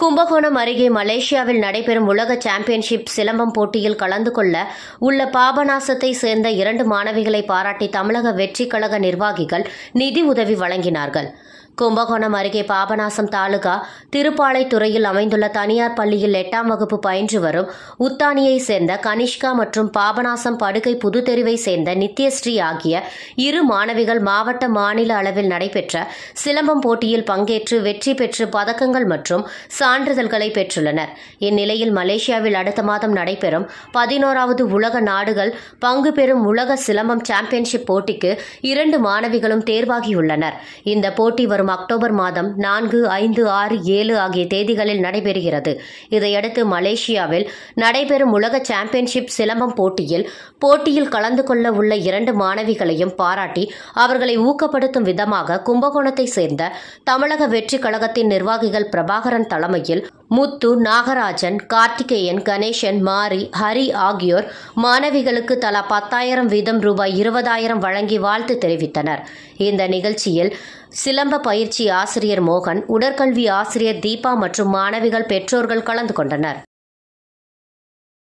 கும்பகோணம் அருகே மலேசியாவில் நடைபெறும் உலக சாம்பியன்ஷிப் சிலம்பம் போட்டியில் கலந்து கொள்ள உள்ள பாபநாசத்தை சேர்ந்த 2 மாணவிகளை பாராட்டி தமிழக வெற்றிக் கழக நிர்வாகிகள் நிதி உதவி வழங்கினார்கள். கும்பகோணம் அருகே பாபநாசம் தாலுகா திருப்பாலைத்துறையில் அமைந்துள்ள தனியார் பள்ளியில் 8ஆம் வகுப்பு பயின்று வரும் உத்தானியை சேர்ந்த கனிஷ்கா மற்றும் பாபநாசம் படுகை புதுத்தெருவை சேர்ந்த நித்யஸ்ரீ ஆகிய 2 மாணவிகள் மாவட்ட மாநில அளவில் நடைபெற்ற சிலம்பம் போட்டியில் பங்கேற்று வெற்றி பெற்று பதக்கங்கள் மற்றும் சான்றிதழ்களை பெற்றுள்ளனர். இந்நிலையில் மலேசியாவில் அடுத்த மாதம் நடைபெறும் 11வது உலக நாடுகள் பங்கு பெறும் உலக சிலம்பம் சாம்பியன்ஷிப் போட்டிக்கு 2 மாணவிகளும் தேர்வாகியுள்ளனர். இந்த போட்டி வரும் அக்டோபர் மாதம் 4, 5, 6, 7 ஆகிய தேதிகளில் நடைபெறுகிறது. இதையடுத்து மலேசியாவில் நடைபெறும் உலக சாம்பியன்ஷிப் சிலம்பம் போட்டியில் கலந்து கொள்ள உள்ள 2 மாணவிகளையும் பாராட்டி அவர்களை ஊக்கப்படுத்தும் விதமாக கும்பகோணத்தை சேர்ந்த தமிழக வெற்றிக் கழகத்தின் நிர்வாகிகள் பிரபாகரன் தலைமையில் முத்து, நாகராஜன், கார்த்திகேயன், கணேசன், மாரி, ஹரி ஆகியோர் மாணவிகளுக்கு தலா 10,000 வீதம் ரூபாய் 20,000 வழங்கி வாழ்த்து தெரிவித்தனர். இந்த நிகழ்ச்சியில் சிலம்ப பயிற்சி ஆசிரியர் மோகன், உடற்கல்வி ஆசிரியர் தீபா மற்றும் மாணவிகள் பெற்றோர்கள் கலந்து கொண்டனர்.